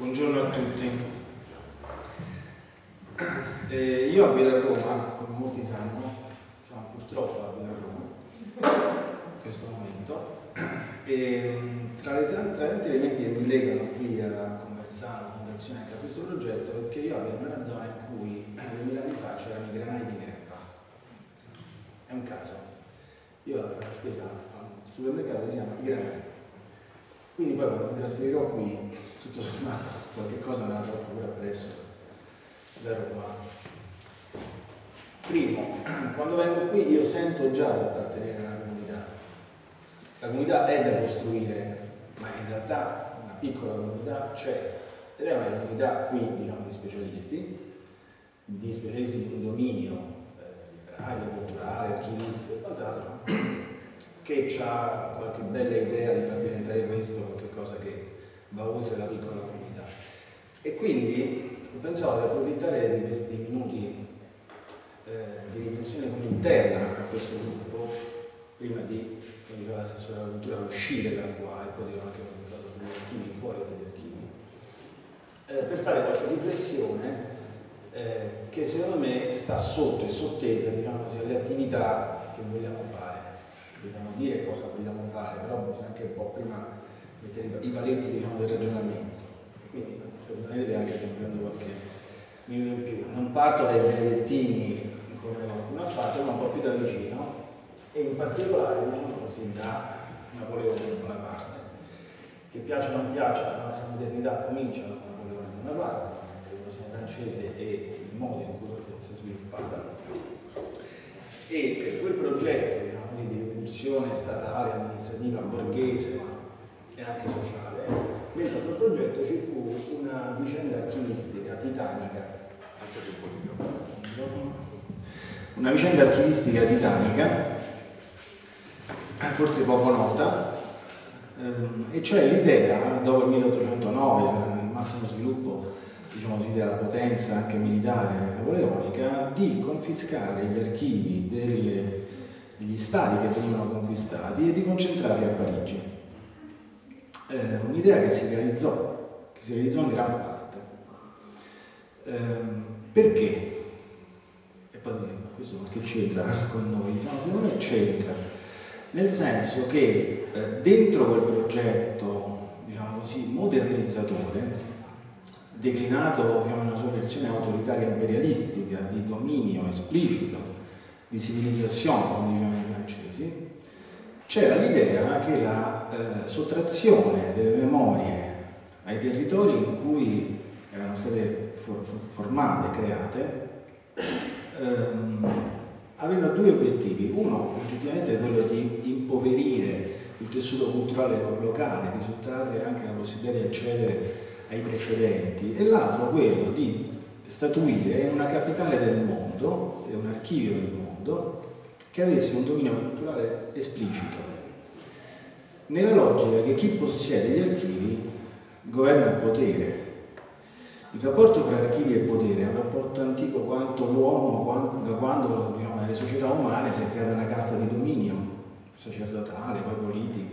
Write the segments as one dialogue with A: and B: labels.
A: Buongiorno a tutti. Io abito a Roma, come molti sanno, purtroppo abito a Roma in questo momento, e tra i tanti elementi che mi legano qui a conversare, a fondazione anche a questo progetto, è che io abito in una zona in cui 2000 anni fa c'erano i granai di Nerva. È un caso. Io vado a fare la spesa a un supermercato che si chiama I Granai. Quindi poi quando mi trasferirò qui, tutto sommato, qualche cosa me la porto pure appresso da Roma. Primo, quando vengo qui io sento già di appartenere a una comunità. La comunità è da costruire, ma in realtà una piccola comunità c'è. Ed è una comunità qui, diciamo, di specialisti di un dominio letterario, culturale, archivistico e quant'altro, che ha qualche bella idea di far diventare questo qualcosa che va oltre la piccola comunità. E quindi ho pensato di approfittare di questi minuti di riflessione interna a questo gruppo, prima di, come diceva l'assessore della cultura, uscire da qua, e poi dirò anche qualcosa sugli archivi, fuori dagli archivi, per fare qualche riflessione che secondo me sta sotto e sottesa, diciamo così, alle attività che vogliamo fare. Dobbiamo dire cosa vogliamo fare, però bisogna anche un po' prima mettere i paletti, diciamo, del ragionamento. Quindi, per vedere anche se mi prendo qualche minuto in più. Non parto dai benedettini, come qualcuno ha fatto, ma un po' più da vicino, e in particolare, diciamo così, da Napoleone Bonaparte. Che piaccia o non piaccia, la nostra modernità comincia da Napoleone Bonaparte, la rivoluzione francese e il modo in cui si è sviluppata. E per quel progetto, diciamo, di rivoluzione statale, amministrativa, borghese e anche sociale, dentro quel progetto ci fu una vicenda archivistica titanica. Una vicenda archivistica titanica, forse poco nota, e cioè l'idea, dopo il 1809, nel massimo sviluppo, diciamo così, della potenza anche militare napoleonica, di confiscare gli archivi degli stati che venivano conquistati e di concentrarli a Parigi. Un'idea che si realizzò in gran parte. Perché? E poi questo che c'entra con noi? Diciamo, secondo me c'entra, nel senso che dentro quel progetto, diciamo così, modernizzatore, declinato in una sua versione autoritaria imperialistica, di dominio esplicito, di civilizzazione, come dicevano i francesi, c'era l'idea che la sottrazione delle memorie ai territori in cui erano state formate, create, aveva due obiettivi. Uno, oggettivamente, è quello di impoverire il tessuto culturale locale, di sottrarre anche la possibilità di accedere ai precedenti, e l'altro quello di statuire una capitale del mondo e un archivio del mondo che avesse un dominio culturale esplicito, nella logica che chi possiede gli archivi governa il potere. Il rapporto tra archivi e potere è un rapporto antico quanto l'uomo, da quando, diciamo, nelle società umane si è creata una casta di dominio sacerdotale, poi politica,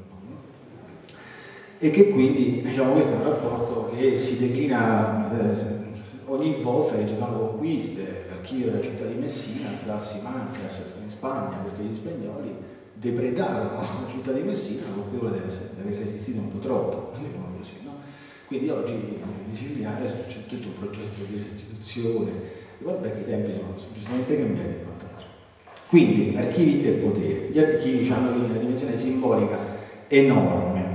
A: e che quindi, diciamo, questo è un rapporto che si declina ogni volta che ci sono conquiste. L'archivio della città di Messina sta a Simancas, sta in Spagna, perché gli spagnoli depredarono la città di Messina, colpevole di aver resistito un po' troppo, diciamo così, no? Quindi oggi in Siciliana c'è tutto un progetto di restituzione, perché i tempi sono semplicemente cambiati. Quindi archivi e potere. Gli archivi hanno quindi una dimensione simbolica enorme.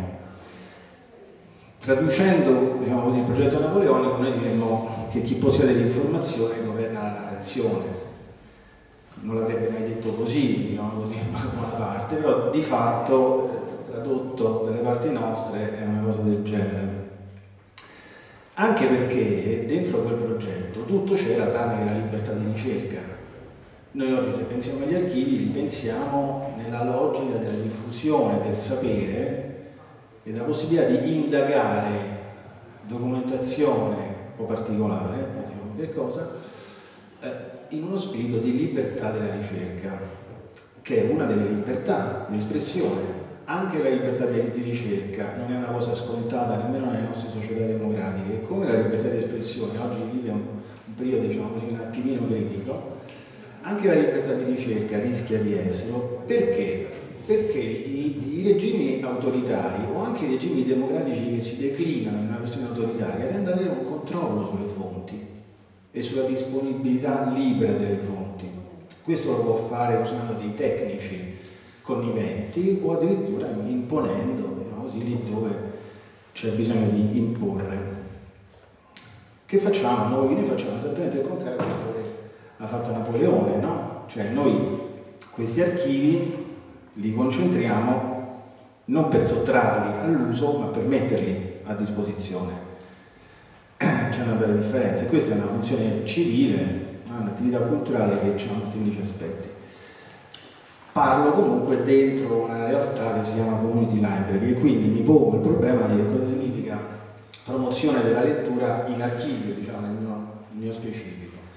A: Traducendo, diciamo così, il progetto napoleonico, noi diremmo che chi possiede l'informazione governa la narrazione. Non l'avrebbe mai detto così, diciamo così, Bonaparte, però di fatto, tradotto dalle parti nostre, è una cosa del genere. Anche perché dentro quel progetto tutto c'era tranne che la libertà di ricerca. Noi oggi, se pensiamo agli archivi, li pensiamo nella logica della diffusione del sapere e della possibilità di indagare documentazione un po' particolare, diciamo che cosa, in uno spirito di libertà della ricerca, che è una delle libertà di espressione anche la libertà di ricerca non è una cosa scontata nemmeno nelle nostre società democratiche, come la libertà di espressione oggi vive un periodo, diciamo così, un attimino critico. Anche la libertà di ricerca rischia di esserlo. Perché? Perché i regimi autoritari o anche i regimi democratici che si declinano in una questione autoritaria tendono ad avere un controllo sulle fonti e sulla disponibilità libera delle fonti. Questo lo può fare usando dei tecnici conniventi o addirittura imponendo, diciamo così, lì dove c'è bisogno di imporre. Che facciamo? Noi facciamo esattamente il contrario di quello che ha fatto Napoleone, no? Cioè noi questi archivi li concentriamo non per sottrarli all'uso, ma per metterli a disposizione. C'è una bella differenza. Questa è una funzione civile, un'attività culturale che ha molteplici aspetti. Parlo comunque dentro una realtà che si chiama community library e quindi mi pongo il problema di che cosa significa promozione della lettura in archivio, diciamo, nel mio specifico.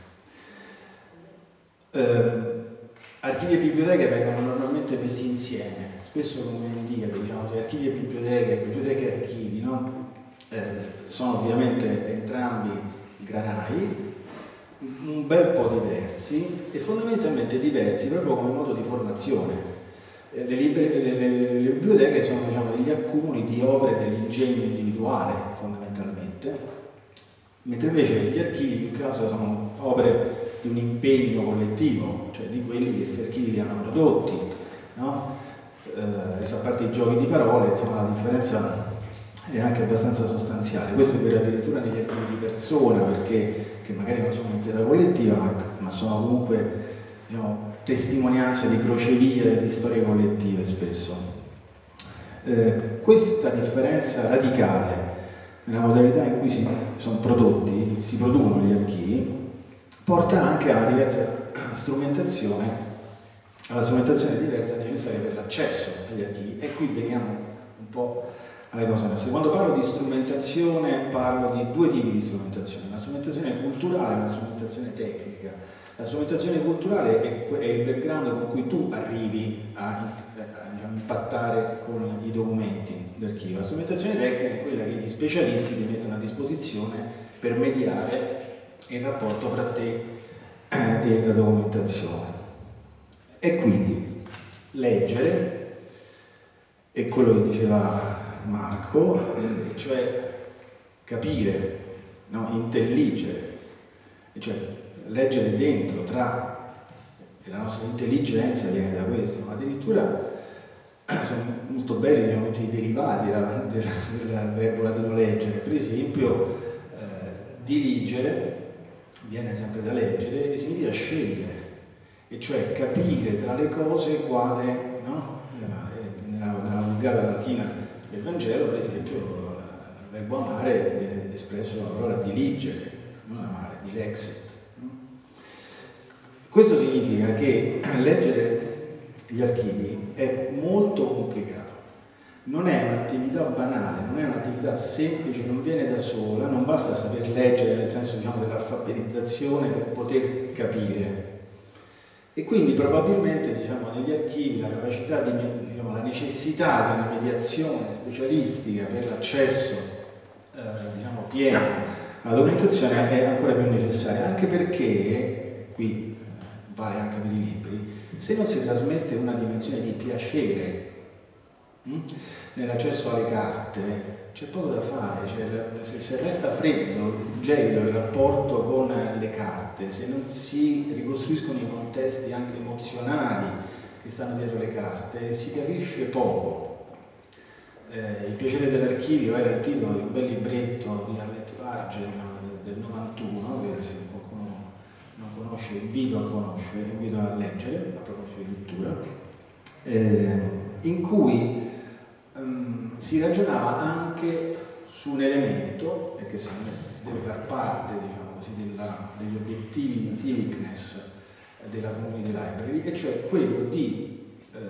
A: Archivi e biblioteche vengono normalmente messi insieme, spesso come indicate, diciamo, se archivi e biblioteche e archivi, no? Sono ovviamente entrambi granai, un bel po' diversi e fondamentalmente diversi proprio come modo di formazione. Le biblioteche sono, diciamo, degli accumuli di opere dell'ingegno individuale fondamentalmente, mentre invece gli archivi più che altro sono opere di un impegno collettivo, cioè di quelli che questi archivi li hanno prodotti, no? A parte i giochi di parole, insomma, la differenza è anche abbastanza sostanziale. Questo è vero addirittura negli archivi di persona, perché che magari non sono un'impresa collettiva, ma sono comunque, diciamo, testimonianze di crocevie di storie collettive spesso. Questa differenza radicale nella modalità in cui si producono gli archivi, porta anche a una diversa strumentazione, alla strumentazione diversa necessaria per l'accesso agli archivi. E qui veniamo un po' alle cose nostre. Quando parlo di strumentazione parlo di due tipi di strumentazione, una strumentazione culturale e una strumentazione tecnica. La strumentazione culturale è il background con cui tu arrivi a impattare con i documenti d'archivio. La strumentazione tecnica è quella che gli specialisti ti mettono a disposizione per mediare il rapporto fra te e la documentazione. E quindi leggere è quello che diceva Marco, cioè capire, no? Intelligere, cioè leggere dentro, tra, e la nostra intelligenza viene da questo, ma addirittura sono molto belli, diciamo, tutti i derivati del verbo latino leggere. Per esempio diligere viene sempre da leggere e significa scegliere, e cioè capire tra le cose quale, no? Nella vulgata latina del Vangelo, per esempio, il verbo amare viene espresso dalla parola diligere, non amare, dilexit. No? Questo significa che leggere gli archivi è molto complicato. Non è un'attività banale, non è un'attività semplice, non viene da sola, non basta saper leggere nel senso, diciamo, dell'alfabetizzazione per poter capire. E quindi probabilmente, diciamo, negli archivi la capacità diciamo, la necessità di una mediazione specialistica per l'accesso diciamo, pieno alla documentazione è ancora più necessaria, anche perché, qui vale anche per i libri, se non si trasmette una dimensione di piacere nell'accesso alle carte, c'è poco da fare, cioè, se resta freddo, gelido il rapporto con le carte, se non si ricostruiscono i contesti anche emozionali che stanno dietro le carte, si capisce poco. Il piacere dell'archivio era il titolo di un bel libretto di Arlette Farge del 91, che se qualcuno non conosce invito a conoscere, invito a leggere, a proposito di lettura, in cui si ragionava anche su un elemento, e che deve far parte, diciamo così, degli obiettivi di civicness della community library, e cioè quello di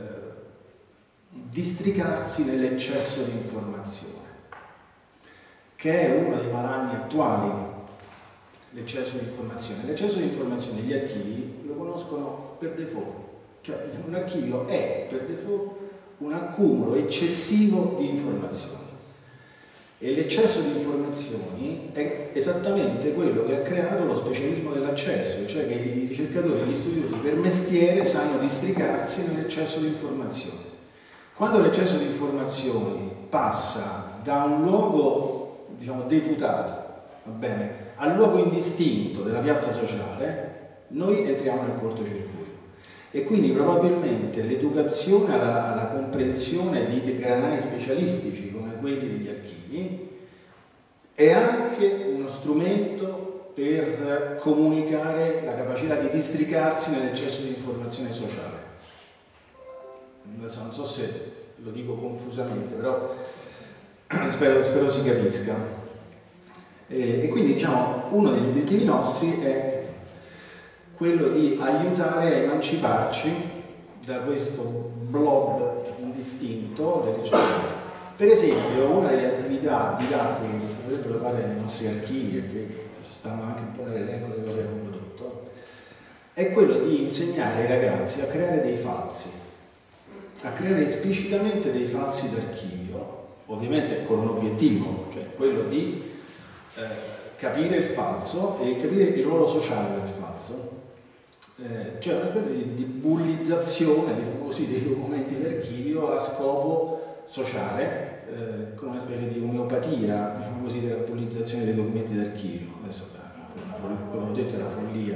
A: districarsi nell'eccesso di informazione, che è uno dei malanni attuali, l'eccesso di informazione. L'eccesso di informazione gli archivi lo conoscono per default, cioè un archivio è per default un accumulo eccessivo di informazioni. E l'eccesso di informazioni è esattamente quello che ha creato lo specialismo dell'accesso, cioè che i ricercatori e gli studiosi per mestiere sanno districarsi nell'eccesso di informazioni. Quando l'eccesso di informazioni passa da un luogo, diciamo, deputato, va bene, al luogo indistinto della piazza sociale, noi entriamo nel cortocircuito. E quindi probabilmente l'educazione alla comprensione di granai specialistici come quelli degli archivi è anche uno strumento per comunicare la capacità di districarsi nell'eccesso di informazione sociale. Adesso non so se lo dico confusamente, però spero si capisca. E quindi, diciamo, uno degli obiettivi nostri è quello di aiutare a emanciparci da questo blob indistinto del ricercatore. Per esempio, una delle attività didattiche che si dovrebbero fare nei nostri archivi e che stanno anche un po' nell'elenco delle cose che abbiamo prodotto è quello di insegnare ai ragazzi a creare dei falsi, a creare esplicitamente dei falsi d'archivio, ovviamente con un obiettivo, cioè quello di capire il falso e capire il ruolo sociale del falso. Cioè una specie di bullizzazione, diciamo così, dei documenti d'archivio a scopo sociale, con una specie di omeopatia, diciamo così, della bullizzazione dei documenti d'archivio. Adesso quello che ho detto è una follia,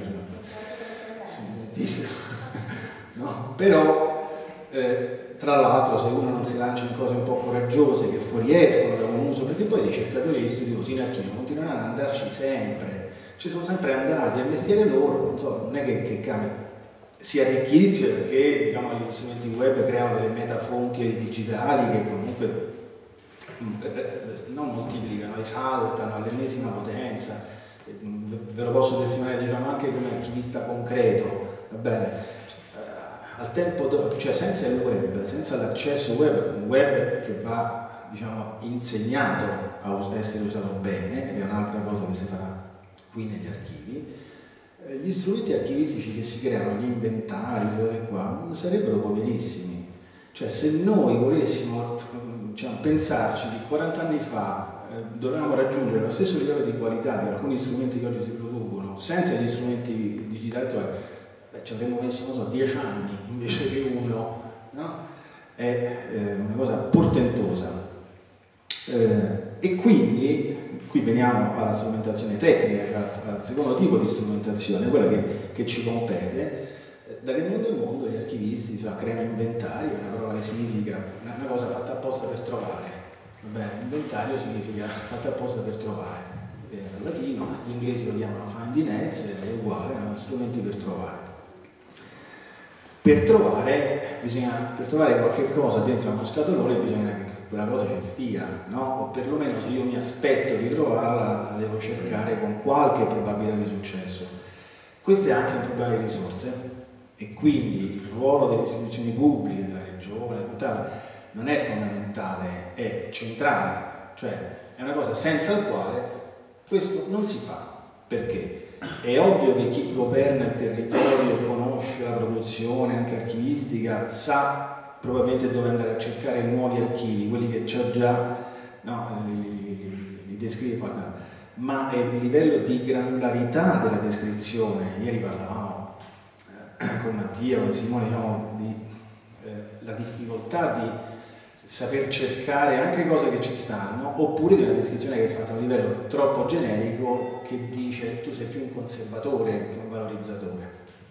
A: no? Però tra l'altro, se uno non si lancia in cose un po' coraggiose che fuoriescono da un uso, perché poi i ricercatori e gli studiosi in archivio continueranno ad andarci sempre, ci sono sempre andati, al mestiere loro, non so, non è che cambia, si arricchisce perché, diciamo, gli strumenti web creano delle metafonti digitali che comunque non moltiplicano, esaltano all'ennesima potenza. Ve lo posso testimoniare, diciamo, anche come archivista concreto, va bene? Al tempo, cioè senza il web, senza l'accesso web, un web che va, diciamo, insegnato a essere usato bene, ed è un'altra cosa che si farà qui negli archivi, gli strumenti archivistici che si creano, gli inventari, cose qua, sarebbero poverissimi. Cioè, se noi volessimo, diciamo, pensarci di 40 anni fa, dovevamo raggiungere lo stesso livello di qualità di alcuni strumenti che oggi si producono senza gli strumenti digitali attuali, ci avremmo messo, non so, 10 anni invece che uno, no? È una cosa portentosa. E quindi qui veniamo alla strumentazione tecnica, cioè al secondo tipo di strumentazione, quella che ci compete. Da che mondo è mondo gli archivisti creano inventari, è una parola che significa una cosa fatta apposta per trovare. Va bene? Inventario significa fatta apposta per trovare. Viene dal latino, gli inglesi lo chiamano finding aids, è uguale, erano strumenti per trovare. Per trovare qualche cosa dentro uno scatolone bisogna che quella cosa ci stia, no? O perlomeno se io mi aspetto di trovarla, la devo cercare con qualche probabilità di successo. Questo è anche un problema di risorse e quindi il ruolo delle istituzioni pubbliche, della regione, non è fondamentale, è centrale, cioè è una cosa senza la quale questo non si fa. Perché? È ovvio che chi governa il territorio e conosce la produzione anche archivistica sa probabilmente dove andare a cercare nuovi archivi, quelli che c'ha già, no, li descrive qua, ma è il livello di granularità della descrizione. Ieri parlavamo con Mattia, con Simone, diciamo, la difficoltà di saper cercare anche cose che ci stanno, oppure di una descrizione che è fatta a un livello troppo generico che dice tu sei più un conservatore che un valorizzatore.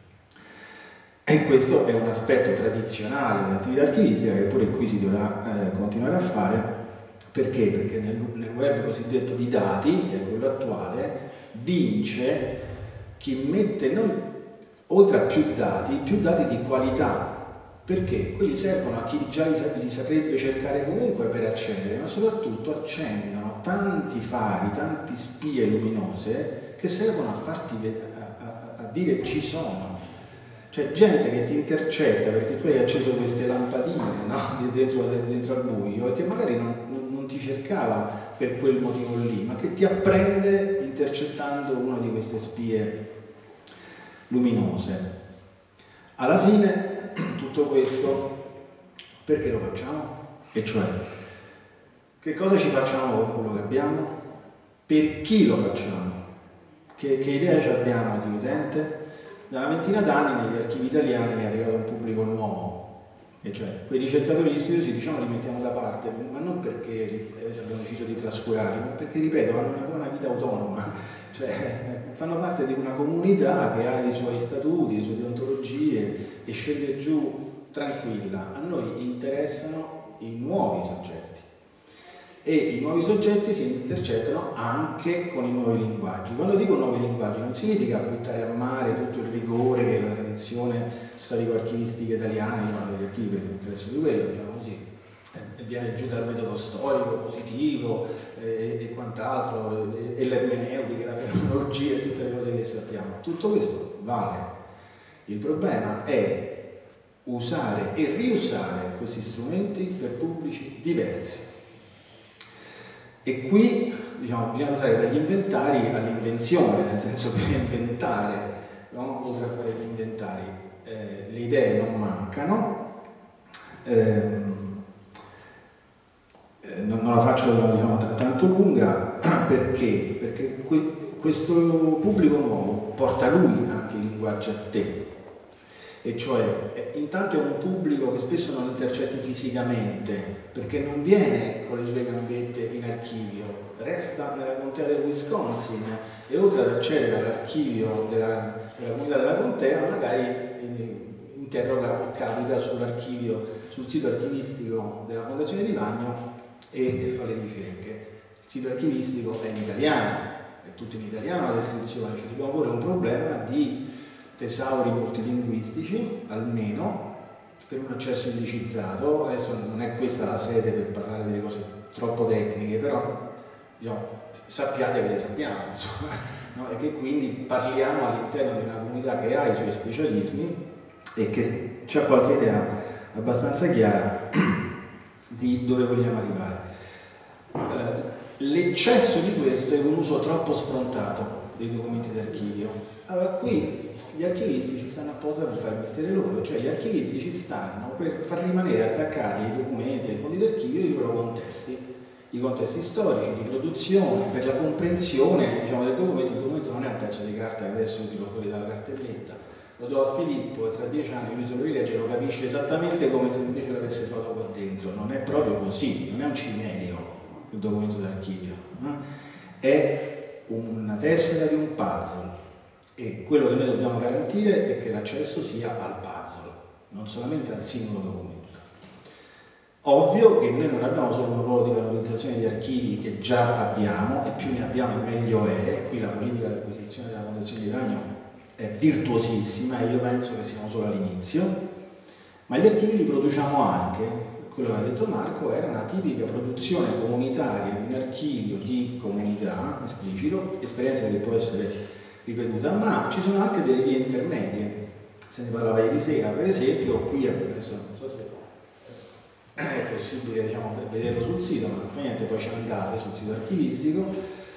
A: E questo è un aspetto tradizionale dell'attività archivistica che pure qui si dovrà continuare a fare. Perché? Perché nel web cosiddetto di dati, che è quello attuale, vince chi mette oltre a più dati di qualità. Perché quelli servono a chi già li saprebbe cercare comunque per accedere, ma soprattutto accendono tanti fari, tanti spie luminose che servono a farti a dire ci sono. Cioè gente che ti intercetta perché tu hai acceso queste lampadine, no? dentro al buio, e che magari non ti cercava per quel motivo lì, ma che ti apprende intercettando una di queste spie luminose. Alla fine tutto questo Perché lo facciamo? E cioè, che cosa ci facciamo con quello che abbiamo? Per chi lo facciamo? Che idea ci abbiamo di utente? Da una ventina d'anni negli archivi italiani è arrivato un pubblico nuovo, e cioè quei ricercatori di studiosi, diciamo, li mettiamo da parte, ma non perché abbiamo deciso di trascurarli, ma perché, ripeto, hanno una buona vita autonoma, cioè fanno parte di una comunità che ha i suoi statuti, le sue deontologie e scende giù tranquilla. A noi interessano i nuovi soggetti. E i nuovi soggetti si intercettano anche con i nuovi linguaggi. Quando dico nuovi linguaggi non significa buttare a mare tutto il rigore che la tradizione storico-archivistica italiana, io parlo degli archivi perché mi interessa di quello, diciamo così, viene giù dal metodo storico, positivo e quant'altro, e l'ermeneutica, la fenomenologia e tutte le cose che sappiamo. Tutto questo vale. Il problema è usare e riusare questi strumenti per pubblici diversi. E qui, diciamo, bisogna passare dagli inventari all'invenzione, nel senso che inventare, no? Oltre a fare gli inventari, le idee non mancano, non la faccio, diciamo, tanto lunga, perché? Perché questo pubblico nuovo porta lui anche il linguaggio a te. E cioè, intanto è un pubblico che spesso non intercetti fisicamente, perché non viene con le sue gambette in archivio, resta nella contea del Wisconsin e oltre ad accedere all'archivio della comunità della contea, magari interroga o capita sul sito archivistico della Fondazione Di Vagno e fa le ricerche. Il sito archivistico è in italiano, è tutto in italiano la descrizione, cioè dobbiamo porre un problema di tesauri multilinguistici, almeno, per un accesso indicizzato. Adesso non è questa la sede per parlare delle cose troppo tecniche, però diciamo, sappiate che le sappiamo, insomma, no? E che quindi parliamo all'interno di una comunità che ha i suoi specialismi e che ha qualche idea abbastanza chiara di dove vogliamo arrivare. L'eccesso di questo è un uso troppo sfrontato dei documenti d'archivio. Allora qui gli archivisti ci stanno apposta per fare il mestiere loro, cioè gli archivisti ci stanno per far rimanere attaccati ai documenti, ai fondi d'archivio, i loro contesti, i contesti storici, di produzione, per la comprensione, diciamo, del documento. Il documento non è un pezzo di carta che adesso io tiro fuori dalla cartelletta, lo do a Filippo e tra 10 anni lui se lo rilegge lo capisce esattamente come se invece l'avesse trovato qua dentro. Non è proprio così, non è un cimelio il documento d'archivio, è una tessera di un puzzle. E quello che noi dobbiamo garantire è che l'accesso sia al puzzle, non solamente al singolo documento. Ovvio che noi non abbiamo solo un ruolo di valorizzazione di archivi che già abbiamo, e più ne abbiamo e meglio è. Qui la politica di acquisizione della Fondazione Di Vagno è virtuosissima e io penso che siamo solo all'inizio, ma gli archivi li produciamo anche. Quello che ha detto Marco era una tipica produzione comunitaria, un archivio di comunità esplicito, esperienza che può essere ripetuta, ma ci sono anche delle vie intermedie. Se ne parlava ieri sera, per esempio, qui adesso non so se è possibile, diciamo, vederlo sul sito, ma non fa niente, poi ci andate sul sito archivistico.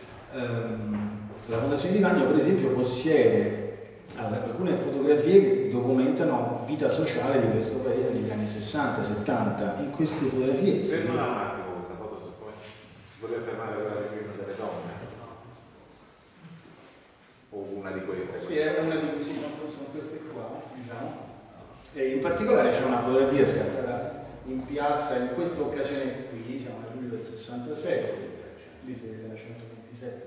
A: La Fondazione Di Vagno, per esempio, possiede alcune fotografie che documentano vita sociale di questo paese negli anni 60-70. In queste fotografie
B: ferma un attimo questa foto, si poteva fermare quella delle donne o una di queste?
A: Sì, è una di queste, sono queste qua, diciamo. E in particolare c'è una fotografia scattata in piazza in questa occasione qui, siamo nel luglio del 66, lì si vede la 127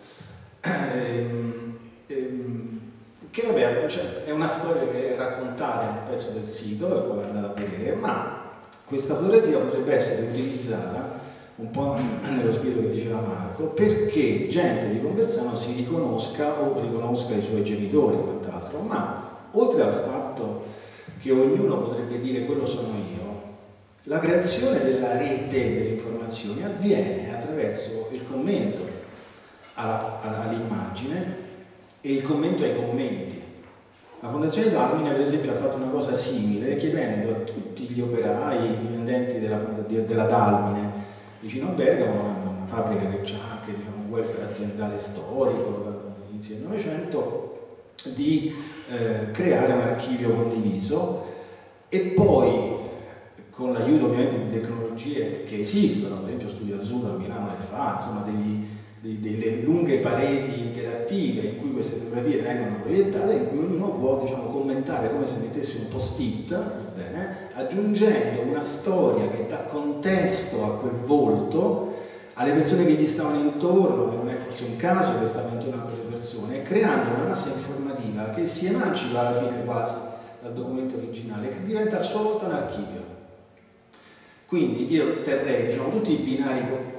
A: che vabbè, cioè, è una storia che è raccontata in un pezzo del sito e poi andate a vedere, ma questa fotografia potrebbe essere utilizzata un po' nello spirito che diceva Marco, perché gente di Conversano si riconosca o riconosca i suoi genitori o quant'altro, ma oltre al fatto che ognuno potrebbe dire quello sono io, la creazione della rete delle informazioni avviene attraverso il commento all'immagine e il commento ai commenti. La Fondazione Dalmine, per esempio, ha fatto una cosa simile chiedendo a tutti gli operai, i dipendenti della Dalmine vicino a Bergamo, una fabbrica che ha anche, diciamo, un welfare aziendale storico dall'inizio del Novecento, di creare un archivio condiviso e poi con l'aiuto ovviamente di tecnologie che esistono, per esempio Studio Azzurro a Milano le fa, insomma delle lunghe pareti interattive in cui queste fotografie vengono proiettate, in cui ognuno può, diciamo, commentare come se mettesse un post-it, aggiungendo una storia che dà contesto a quel volto, alle persone che gli stavano intorno, che non è forse un caso che stavano intorno a quelle persone, creando una massa informativa che si emancipa alla fine quasi dal documento originale, che diventa a sua volta un archivio. Quindi io terrei, diciamo, tutti i binari,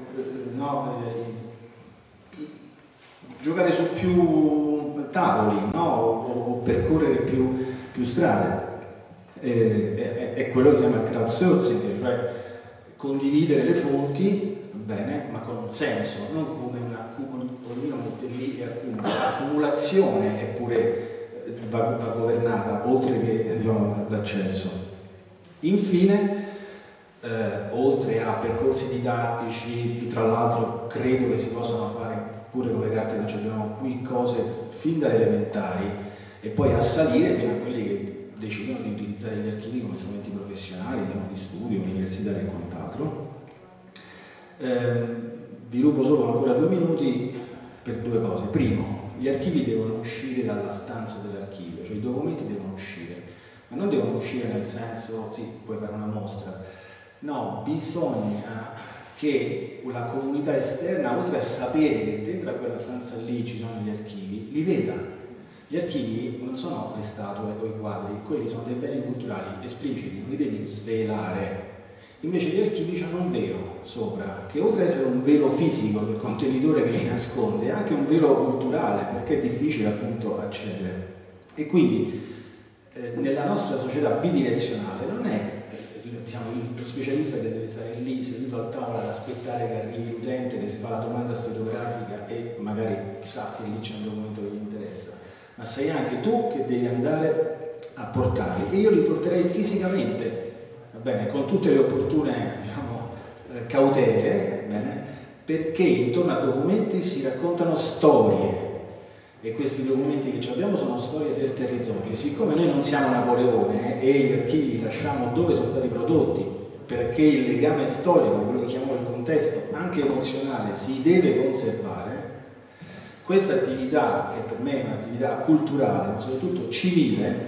A: giocare su più tavoli, o percorrere più strade. È quello che si chiama il crowdsourcing, cioè condividere le fonti, bene, ma con un senso, non come ognuno mette lì e accumula. L'accumulazione è pure va governata, oltre che, diciamo, l'accesso. Infine, oltre a percorsi didattici, tra l'altro credo che si possano fare pure con le carte che noi abbiamo qui, cose fin dalle elementari e poi a salire fino a quelli che decidono di utilizzare gli archivi come strumenti professionali, di studio, universitari e quant'altro. Vi rubo solo ancora 2 minuti per 2 cose. Primo, gli archivi devono uscire dalla stanza dell'archivio, cioè i documenti devono uscire, ma non devono uscire nel senso, sì, puoi fare una mostra, no, bisogna che la comunità esterna, oltre a sapere che dentro a quella stanza lì ci sono gli archivi, li veda. Gli archivi non sono le statue o i quadri, quelli sono dei beni culturali espliciti, non li devi svelare. Invece gli archivi hanno un velo sopra, che oltre ad essere un velo fisico del contenitore che li nasconde, è anche un velo culturale, perché è difficile appunto accedere. E quindi nella nostra società bidirezionale non è, diciamo, lo specialista che deve stare lì seduto al tavolo ad aspettare che arrivi l'utente che si fa la domanda stenografica e magari sa che lì c'è un documento che gli interessa, ma sei anche tu che devi andare a portarli, e io li porterei fisicamente, va bene, con tutte le opportune, diciamo, cautele, bene, perché intorno a documenti si raccontano storie. E questi documenti che abbiamo sono storie del territorio. Siccome noi non siamo Napoleone e gli archivi li lasciamo dove sono stati prodotti, perché il legame storico, quello che chiamiamo il contesto, anche emozionale, si deve conservare, questa attività, che per me è un'attività culturale, ma soprattutto civile,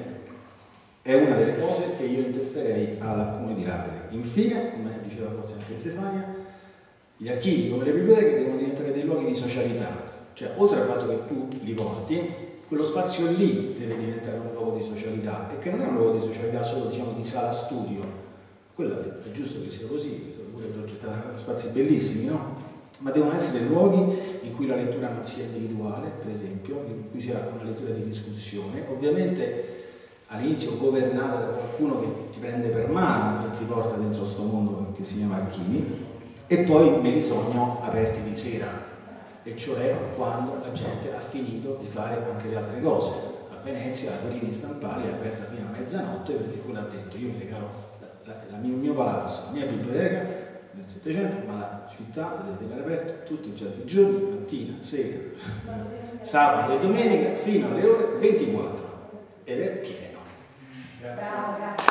A: è una delle cose che io intesterei alla Comune di Lapide. Infine, come diceva forse anche Stefania, gli archivi, come le biblioteche, devono diventare dei luoghi di socialità. Cioè, oltre al fatto che tu li porti, quello spazio lì deve diventare un luogo di socialità, e che non è un luogo di socialità solo, diciamo, di sala studio. Quello è giusto che sia così, sono pure progettati spazi bellissimi, no? Ma devono essere luoghi in cui la lettura non sia individuale, per esempio, in cui sia una lettura di discussione, ovviamente all'inizio governata da qualcuno che ti prende per mano e ti porta dentro questo mondo che si chiama archivi, e poi me li sogno aperti di sera, e cioè quando la gente ha finito di fare anche le altre cose. A Venezia la Torini Stampali è aperta fino a mezzanotte, perché quello ha detto: io mi regalo il mio palazzo, la mia biblioteca nel Settecento, ma la città deve tenere aperta tutti i certi giorni, mattina, sera, sabato e domenica, fino alle ore 24, ed è pieno. Grazie.